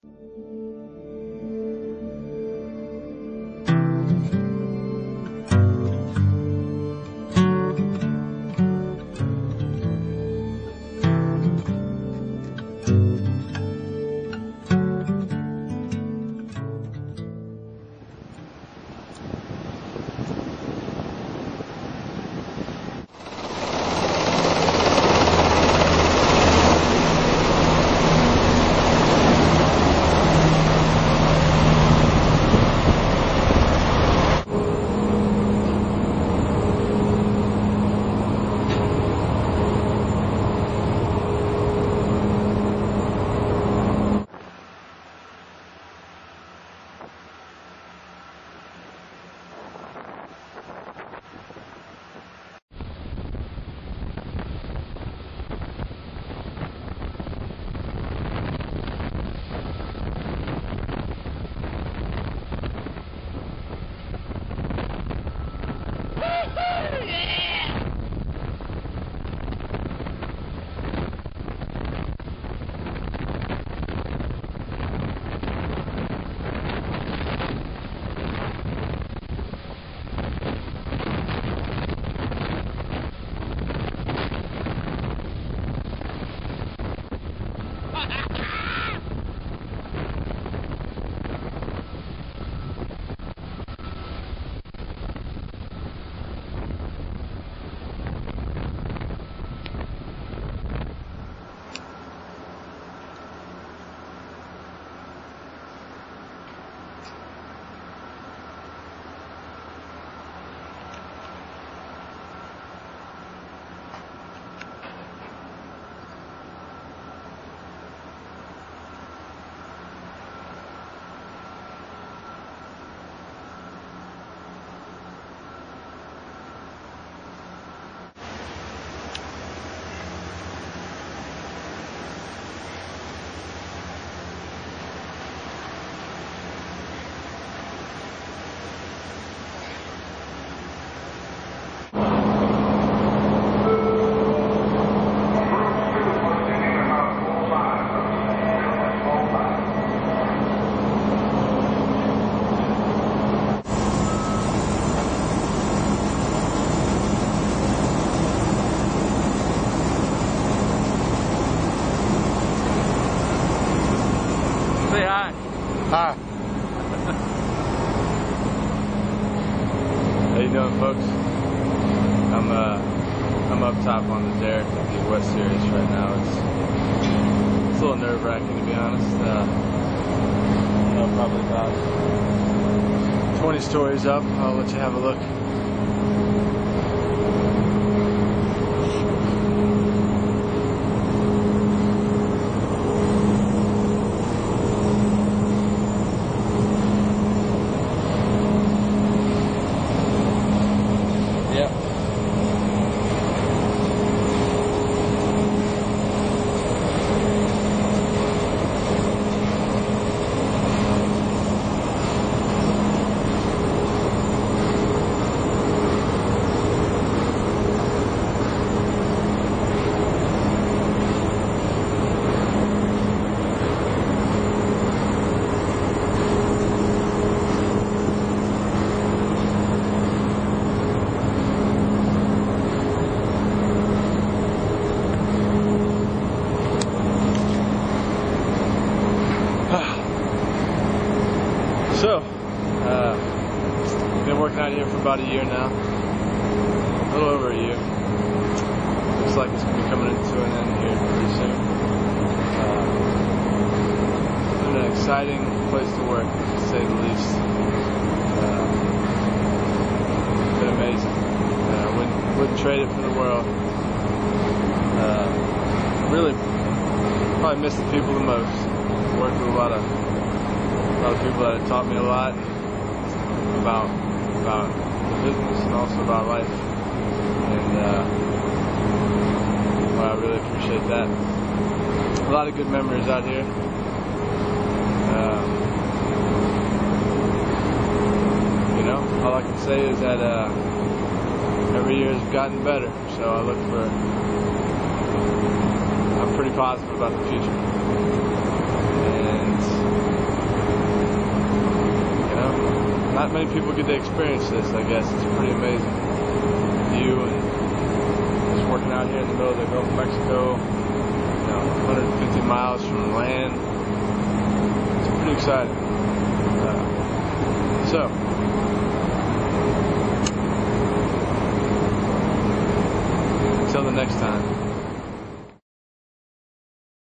Hi. How you doing, folks? I'm up top on the Derek at the West Series right now. It's a little nerve-wracking, to be honest. I know probably about 20 stories up. I'll let you have a look. So, been working out here for about a year now, a little over a year. Looks like it's going to be coming to an end here pretty soon. It's been an exciting place to work, to say the least. It's been amazing. Wouldn't trade it for the world. Really, probably miss the people the most. Worked with a lot of people that have taught me a lot about the business and also about life, and well, I really appreciate that. A lot of good memories out here. You know, all I can say is that every year has gotten better, so I'm pretty positive about the future. And not many people get to experience this, I guess. It's pretty amazing. View and just working out here in the middle of the Gulf of Mexico, 150 miles from land. It's pretty exciting. So, until the next time.